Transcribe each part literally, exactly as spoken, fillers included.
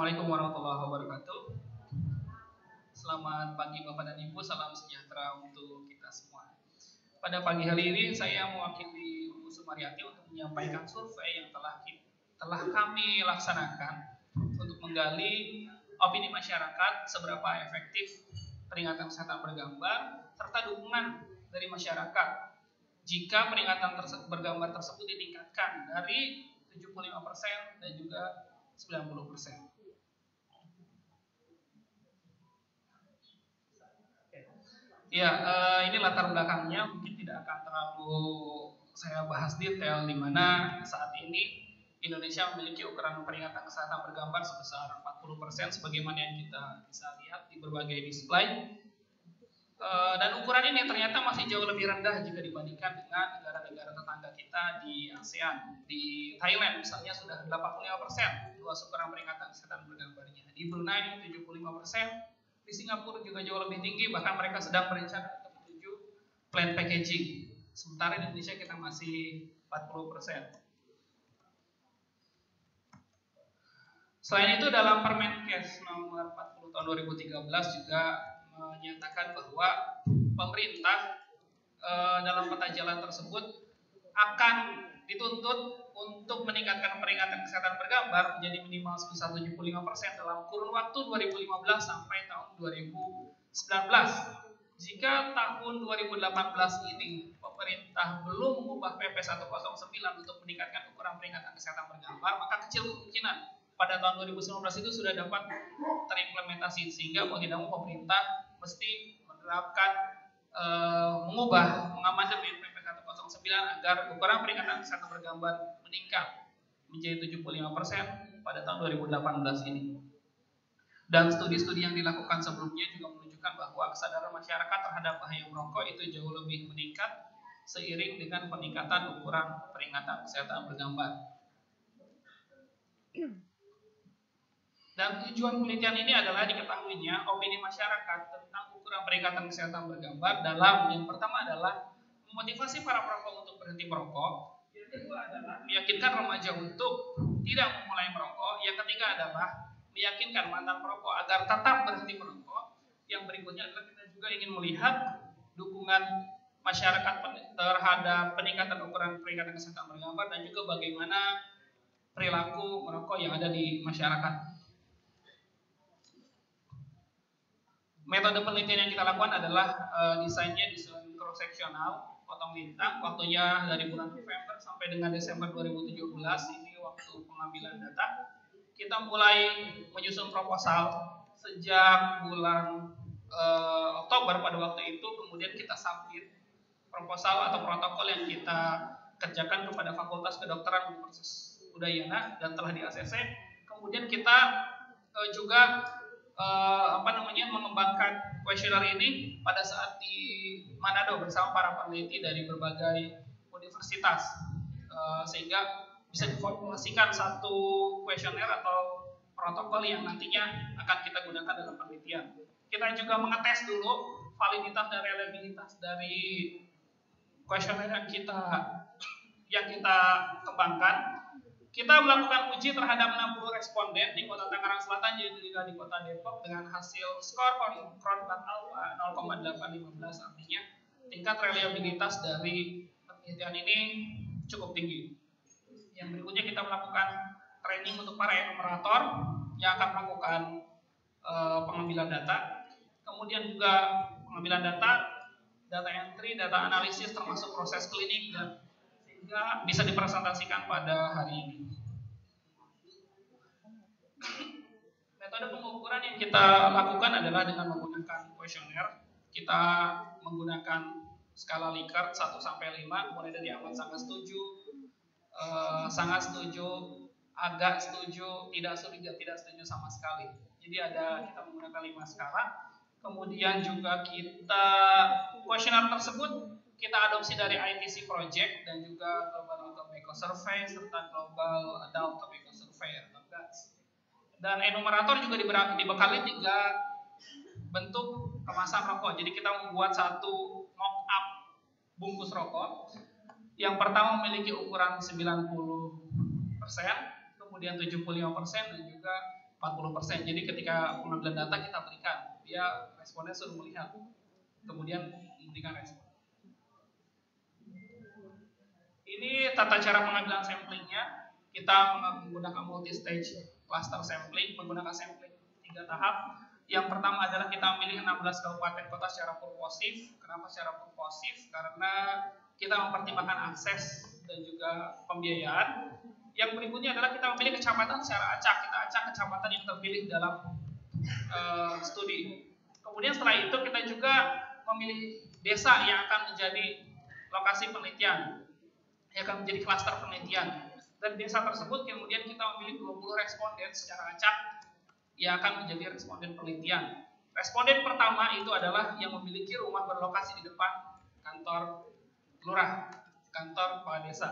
Assalamualaikum warahmatullahi wabarakatuh. Selamat pagi Bapak dan Ibu, salam sejahtera untuk kita semua. Pada pagi hari ini saya mewakili Bu Sumaryati untuk menyampaikan survei yang telah telah kami laksanakan untuk menggali opini masyarakat seberapa efektif peringatan kesehatan bergambar serta dukungan dari masyarakat jika peringatan terse- bergambar tersebut ditingkatkan dari tujuh puluh lima persen dan juga sembilan puluh persen. Ya, eh, ini latar belakangnya mungkin tidak akan terlalu saya bahas detail, di mana saat ini Indonesia memiliki ukuran peringatan kesehatan bergambar sebesar empat puluh persen sebagaimana yang kita bisa lihat di berbagai display. Uh, dan ukuran ini ternyata masih jauh lebih rendah jika dibandingkan dengan negara-negara tetangga kita di ASEAN. Di Thailand misalnya sudah delapan puluh lima persen luas ukuran peringatan kesehatan bergambarnya. Di Brunei tujuh puluh lima persen, di Singapura juga jauh lebih tinggi, bahkan mereka sedang berencana untuk menuju plain packaging. Sementara di Indonesia kita masih empat puluh persen. Selain itu dalam Permenkes nomor empat puluh tahun dua ribu tiga belas juga menyatakan bahwa pemerintah e, dalam peta jalan tersebut akan dituntut untuk meningkatkan peringatan kesehatan bergambar menjadi minimal sebesar tujuh puluh lima persen dalam kurun waktu dua ribu lima belas sampai tahun dua ribu sembilan belas. Jika tahun dua ribu delapan belas ini pemerintah belum mengubah P P seratus sembilan untuk meningkatkan ukuran peringatan kesehatan bergambar, maka kecil kemungkinan pada tahun dua ribu sembilan belas itu sudah dapat terimplementasi, sehingga mau tidak mau pemerintah mesti menerapkan e, mengubah mengamandemen P P seratus sembilan agar ukuran peringatan kesehatan bergambar meningkat menjadi tujuh puluh lima persen pada tahun dua ribu delapan belas ini. Dan studi-studi yang dilakukan sebelumnya juga menunjukkan bahwa kesadaran masyarakat terhadap bahaya merokok itu jauh lebih meningkat seiring dengan peningkatan ukuran peringatan kesehatan bergambar. Dan tujuan penelitian ini adalah diketahuinya opini masyarakat tentang ukuran peringatan kesehatan bergambar dalam yang pertama adalah memotivasi para perokok untuk berhenti merokok, yang kedua adalah meyakinkan remaja untuk tidak memulai merokok, yang ketiga adalah meyakinkan mantan perokok agar tetap berhenti merokok, yang berikutnya adalah kita juga ingin melihat dukungan masyarakat terhadap peningkatan ukuran peringatan kesehatan bergambar dan juga bagaimana perilaku merokok yang ada di masyarakat. Metode penelitian yang kita lakukan adalah uh, desainnya desain cross-seksional, potong lintang, waktunya dari bulan November sampai dengan Desember dua ribu tujuh belas, ini waktu pengambilan data. Kita mulai menyusun proposal sejak bulan uh, Oktober pada waktu itu, kemudian kita submit proposal atau protokol yang kita kerjakan kepada Fakultas Kedokteran Universitas Udayana dan telah di A C C. Kemudian kita uh, juga Uh, apa namanya mengembangkan kuesioner ini pada saat di Manado bersama para peneliti dari berbagai universitas, uh, sehingga bisa diformulasikan satu kuesioner atau protokol yang nantinya akan kita gunakan dalam penelitian. Kita juga mengetes dulu validitas dan reliabilitas dari kuesioner yang kita yang kita kembangkan. Kita melakukan uji terhadap enam puluh responden di Kota Tangerang Selatan dan juga di Kota Depok dengan hasil skor Kronplat Alpha nol koma delapan lima belas, artinya tingkat reliabilitas dari penelitian ini cukup tinggi. Yang berikutnya kita melakukan training untuk para enumerator yang akan melakukan uh, pengambilan data, kemudian juga pengambilan data, data entry, data analisis termasuk proses klinik dan sehingga bisa dipresentasikan pada hari ini. Metode pengukuran yang kita lakukan adalah dengan menggunakan kuesioner. Kita menggunakan skala Likert satu sampai lima, mulai dari amat sangat setuju, eh, sangat setuju, agak setuju, tidak setuju, tidak setuju sama sekali. Jadi ada kita menggunakan lima skala. Kemudian juga kita kuesioner tersebut kita adopsi dari I T C Project dan juga Global Tobacco Survey serta Global Adult Tobacco Survey atau G A T S. Dan enumerator juga dibekali tiga bentuk kemasan rokok. Jadi kita membuat satu mock-up bungkus rokok. Yang pertama memiliki ukuran sembilan puluh persen, kemudian tujuh puluh lima persen dan juga empat puluh persen. Jadi ketika pengambilan data kita berikan, dia responnya suruh melihat, kemudian memberikan respon. Ini tata cara pengambilan samplingnya. Kita menggunakan multi-stage cluster sampling, menggunakan sampling tiga tahap. Yang pertama adalah kita memilih enam belas kabupaten kota secara purposif. Kenapa secara purposif? Karena kita mempertimbangkan akses dan juga pembiayaan. Yang berikutnya adalah kita memilih kecamatan secara acak. Kita acak kecamatan yang terpilih dalam uh, studi. Kemudian setelah itu kita juga memilih desa yang akan menjadi lokasi penelitian, yang akan menjadi klaster penelitian. Dan desa tersebut kemudian kita memilih dua puluh responden secara acak yang akan menjadi responden penelitian. Responden pertama itu adalah yang memiliki rumah berlokasi di depan kantor lurah, kantor kepala desa.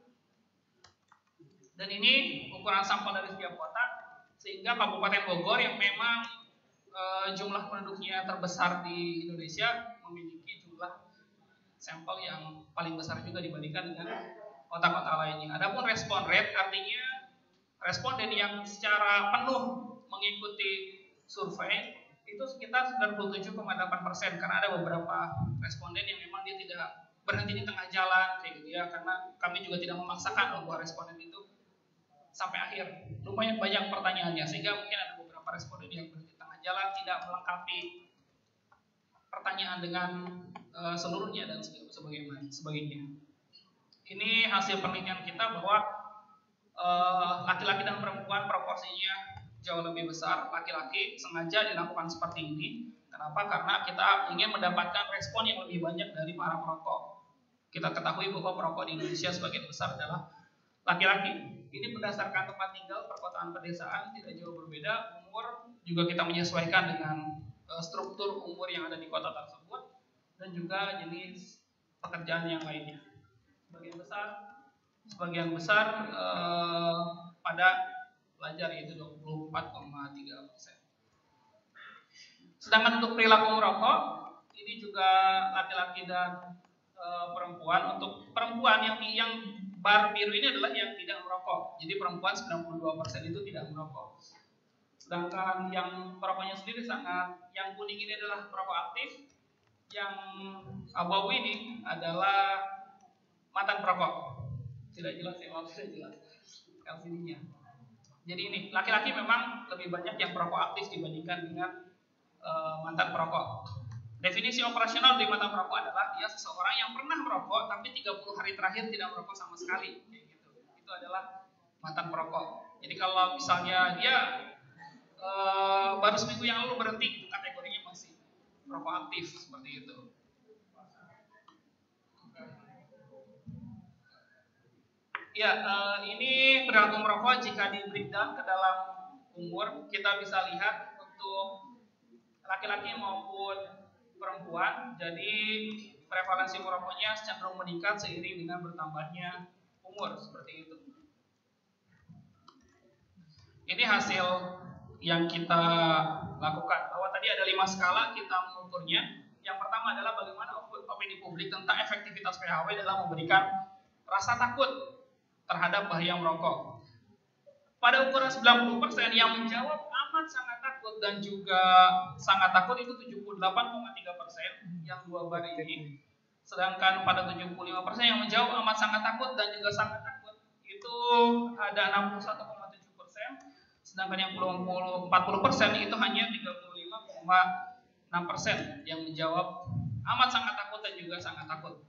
Dan ini ukuran sampel dari setiap kota, sehingga Kabupaten Bogor yang memang e, jumlah penduduknya terbesar di Indonesia memiliki jumlah sampel yang paling besar juga dibandingkan dengan kota-kota lainnya. Adapun respon rate artinya responden yang secara penuh mengikuti survei itu sekitar sembilan puluh tujuh koma delapan persen, karena ada beberapa responden yang memang dia tidak berhenti di tengah jalan kayak gitu ya, karena kami juga tidak memaksakan bahwa responden itu sampai akhir. Lumayan banyak pertanyaannya, sehingga mungkin ada beberapa responden yang berhenti di tengah jalan, tidak melengkapi pertanyaan dengan uh, seluruhnya dan sebagainya. sebagainya. Ini hasil penelitian kita bahwa uh, laki-laki dan perempuan proporsinya jauh lebih besar. Laki-laki sengaja dilakukan seperti ini. Kenapa? Karena kita ingin mendapatkan respon yang lebih banyak dari para perokok. Kita ketahui bahwa perokok di Indonesia sebagian besar adalah laki-laki. Ini berdasarkan tempat tinggal, perkotaan, pedesaan, tidak jauh berbeda. Umur juga kita menyesuaikan dengan uh, struktur umur yang ada di kota tersebut, dan juga jenis pekerjaan yang lainnya. Sebagian besar, sebagian besar uh, pada pelajar, yaitu dua puluh empat koma tiga persen. Sedangkan untuk perilaku merokok, ini juga laki-laki dan uh, perempuan. Untuk perempuan yang yang bar biru ini adalah yang tidak merokok. Jadi perempuan sembilan puluh dua persen itu tidak merokok. Sedangkan yang perokoknya sendiri sangat, yang kuning ini adalah perokok aktif, yang abu-abu ini adalah mantan perokok. Tidak jelas ya, maaf tidak jelas L C D-nya. Jadi ini, laki-laki memang lebih banyak yang perokok aktif dibandingkan dengan uh, mantan perokok. Definisi operasional dari mantan perokok adalah dia seseorang yang pernah merokok tapi tiga puluh hari terakhir tidak merokok sama sekali. Gitu. Itu adalah mantan perokok. Jadi kalau misalnya dia e, baru seminggu yang lalu berhenti, itu kategorinya masih perokok aktif, seperti itu. Ya, e, ini perilaku merokok jika di breakdown ke dalam umur, kita bisa lihat untuk laki-laki maupun perempuan, jadi prevalensi merokoknya cenderung meningkat seiring dengan bertambahnya umur, seperti itu. Ini hasil yang kita lakukan, bahwa tadi ada lima skala kita mengukurnya. Yang pertama adalah bagaimana opini publik tentang efektivitas P H W dalam memberikan rasa takut terhadap bahaya merokok. Pada ukuran sembilan puluh persen yang menjawab amat sangat takut dan juga sangat takut itu tujuh puluh delapan koma tiga persen yang dua bar ini. Sedangkan pada tujuh puluh lima persen yang menjawab amat sangat takut dan juga sangat takut itu ada enam puluh satu koma tujuh persen. Sedangkan yang empat puluh persen itu hanya tiga puluh lima koma enam persen yang menjawab amat sangat takut dan juga sangat takut.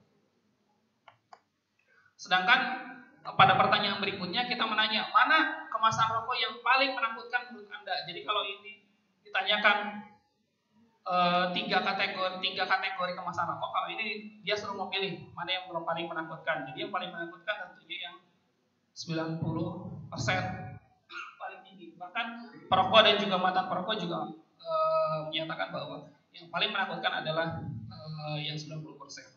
Sedangkan pada pertanyaan berikutnya kita menanya, mana kemasan rokok yang paling menakutkan menurut Anda? Jadi kalau ini ditanyakan e, tiga kategori tiga kategori kemasan rokok, kalau ini dia suruh memilih mana yang paling menakutkan. Jadi yang paling menakutkan tentunya yang sembilan puluh persen paling tinggi. Bahkan perokok dan juga mantan perokok juga e, menyatakan bahwa yang paling menakutkan adalah e, yang sembilan puluh persen.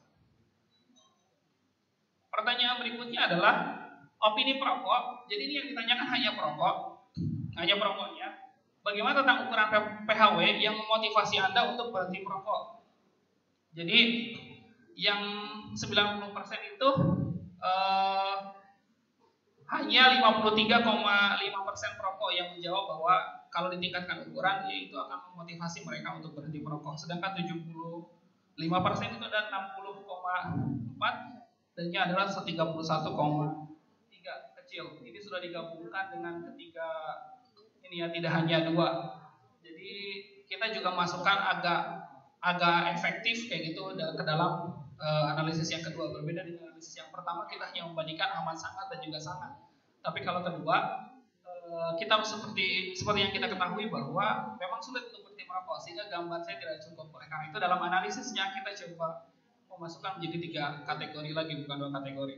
Pertanyaan berikutnya adalah opini perokok. Jadi ini yang ditanyakan hanya perokok, hanya perokoknya. Bagaimana tentang ukuran P H W yang memotivasi Anda untuk berhenti merokok? Jadi yang sembilan puluh persen itu uh, hanya lima puluh tiga koma lima persen perokok yang menjawab bahwa kalau ditingkatkan ukuran, ya itu akan memotivasi mereka untuk berhenti merokok. Sedangkan tujuh puluh lima persen itu ada enam puluh koma empat, dan ini adalah tiga puluh satu koma tiga kecil. Ini sudah digabungkan dengan ketiga ini ya, tidak hanya dua. Jadi kita juga masukkan agak agak efektif kayak gitu ke dalam uh, analisis yang kedua. Berbeda dengan analisis yang pertama, kita hanya membandingkan amat, sangat, dan juga sangat. Tapi kalau kedua, uh, kita seperti seperti yang kita ketahui bahwa memang sulit untuk berhenti merokok, sehingga gambar saya tidak cukup. Oleh karena itu dalam analisisnya kita coba memasukkan menjadi tiga kategori lagi, bukan dua kategori.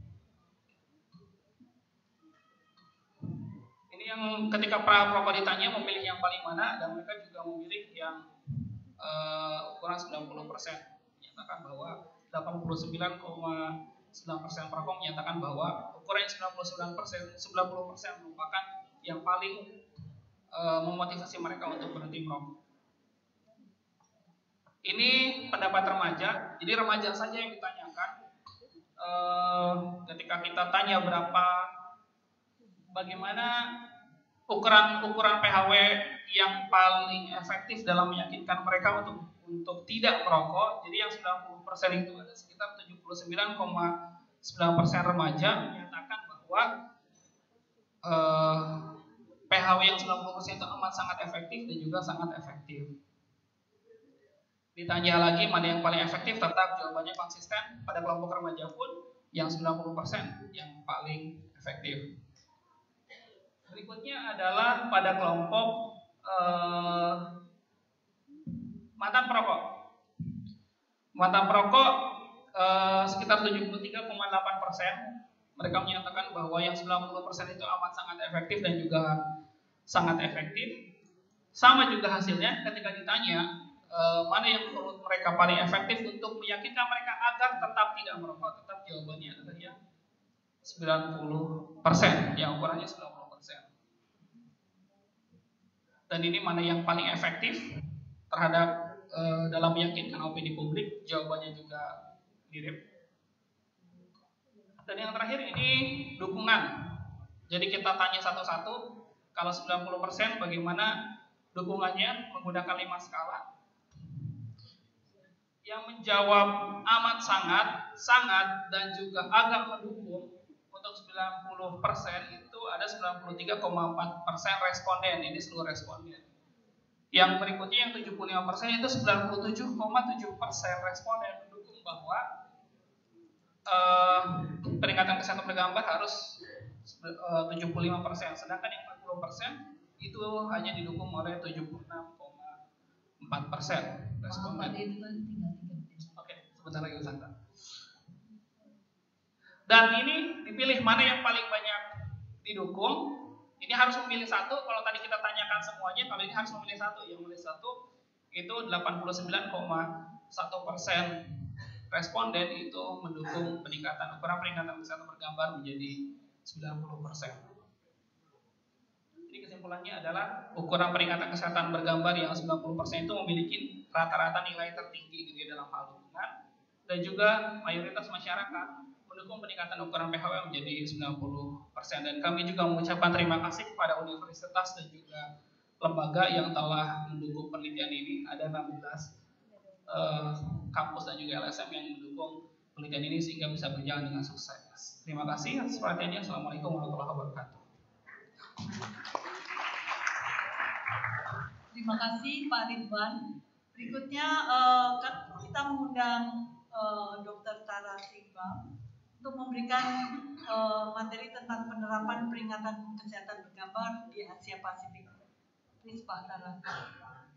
Ini yang ketika pra perokok ditanya memilih yang paling mana, dan mereka juga memilih yang Uh, ukuran sembilan puluh persen, menyatakan bahwa delapan puluh sembilan koma sembilan persen perokok menyatakan bahwa ukuran sembilan puluh sembilan persen sembilan puluh persen merupakan yang paling uh, memotivasi mereka untuk berhenti merokok. Ini pendapat remaja, jadi remaja saja yang ditanyakan. Uh, ketika kita tanya berapa, bagaimana ukuran-ukuran P H W yang paling efektif dalam meyakinkan mereka untuk untuk tidak merokok. Jadi yang sembilan puluh persen itu ada sekitar tujuh puluh sembilan koma sembilan persen remaja menyatakan bahwa eh, P H W yang sembilan puluh persen itu amat sangat efektif dan juga sangat efektif. Ditanya lagi mana yang paling efektif, tetap jawabannya konsisten. Pada kelompok remaja pun yang sembilan puluh persen yang paling efektif. Berikutnya adalah pada kelompok Uh, mantan perokok. Mantan perokok uh, sekitar tujuh puluh tiga koma delapan persen. Mereka menyatakan bahwa yang sembilan puluh persen itu amat sangat efektif dan juga sangat efektif. Sama juga hasilnya ketika ditanya uh, mana yang menurut mereka paling efektif untuk meyakinkan mereka agar tetap tidak merokok, tetap jawabannya adalah yang sembilan puluh persen, yang ukurannya sembilan puluh persen. Dan ini mana yang paling efektif terhadap e, dalam meyakinkan opini publik, jawabannya juga mirip. Dan yang terakhir ini dukungan. Jadi kita tanya satu-satu, kalau sembilan puluh persen bagaimana dukungannya menggunakan lima skala. Yang menjawab amat sangat, sangat, dan juga agak mendukung untuk sembilan puluh persen itu ada sembilan puluh tiga koma empat persen responden. Ini seluruh responden. Yang berikutnya yang tujuh puluh lima persen itu sembilan puluh tujuh koma tujuh persen responden mendukung bahwa uh, peringatan kesehatan bergambar harus uh, tujuh puluh lima persen. Sedangkan yang empat puluh persen itu hanya didukung oleh tujuh puluh enam koma empat persen responden. Oke, sebentar lagi Sandra. Dan ini dipilih mana yang paling banyak didukung. Ini harus memilih satu. Kalau tadi kita tanyakan semuanya, kalau ini harus memilih satu. Yang memilih satu itu delapan puluh sembilan koma satu persen responden itu mendukung peningkatan ukuran peringatan kesehatan bergambar menjadi sembilan puluh persen. Jadi kesimpulannya adalah ukuran peringatan kesehatan bergambar yang sembilan puluh persen itu memiliki rata-rata nilai tertinggi di dalam hal dukungan, dan juga mayoritas masyarakat mendukung peningkatan ukuran P H W menjadi sembilan puluh persen. Dan kami juga mengucapkan terima kasih kepada universitas dan juga lembaga yang telah mendukung penelitian ini. Ada enam belas uh, kampus dan juga L S M yang mendukung penelitian ini sehingga bisa berjalan dengan sukses. Terima kasih atas perhatiannya. Assalamualaikum warahmatullahi wabarakatuh. Terima kasih Pak Ridwan. Berikutnya uh, kita mengundang uh, Dokter Tara Sigbang untuk memberikan uh, materi tentang penerapan peringatan kesehatan bergambar di Asia Pasifik. Please Pak Tara.